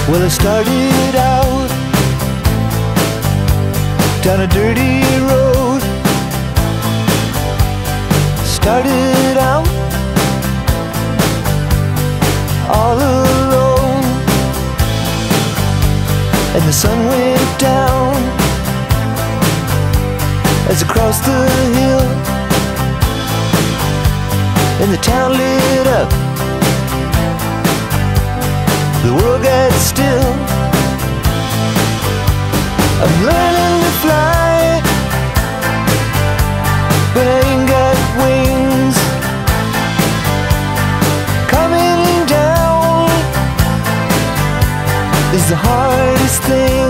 Well, I started out down a dirty road. Started out all alone, and the sun went down as I crossed the hill, and the town lit up. The world got still. I'm learning to fly, but I ain't got wings. Coming down is the hardest thing.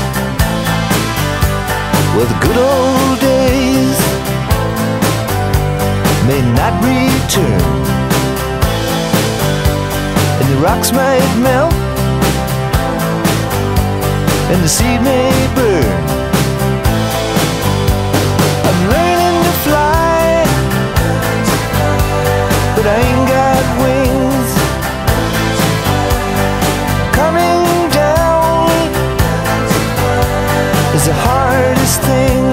Well, the good old days may not return, and the rocks might melt, and the seed may burn. I'm learning to fly, but I ain't got wings. Coming down is the hardest thing.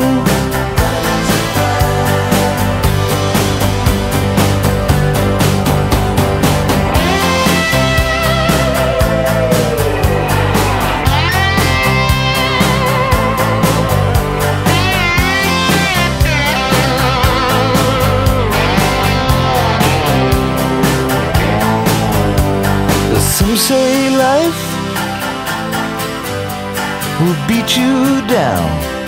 Some say life will beat you down,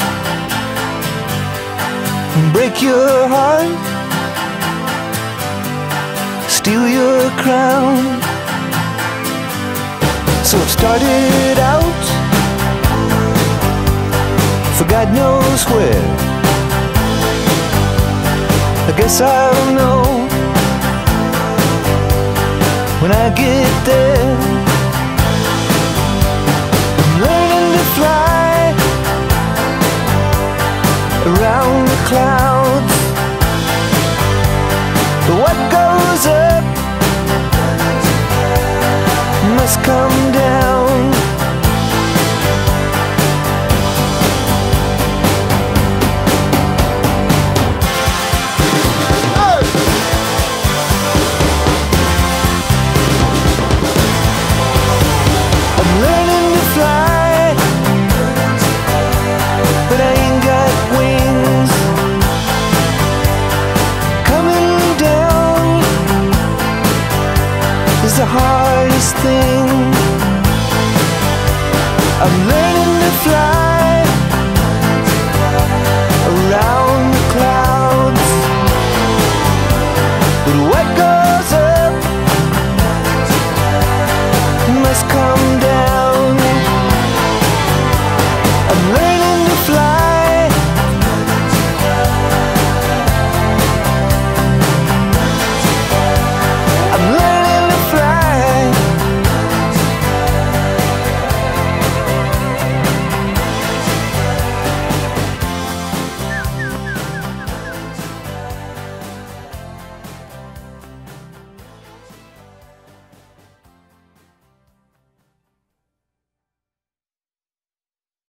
break your heart, steal your crown. So I've started out for God knows where. I guess I'll know when I get there. I'm learning to fly around the clouds, but what goes up must come down. The hardest thing. I'm learning to fly around the clouds, but what goes up must come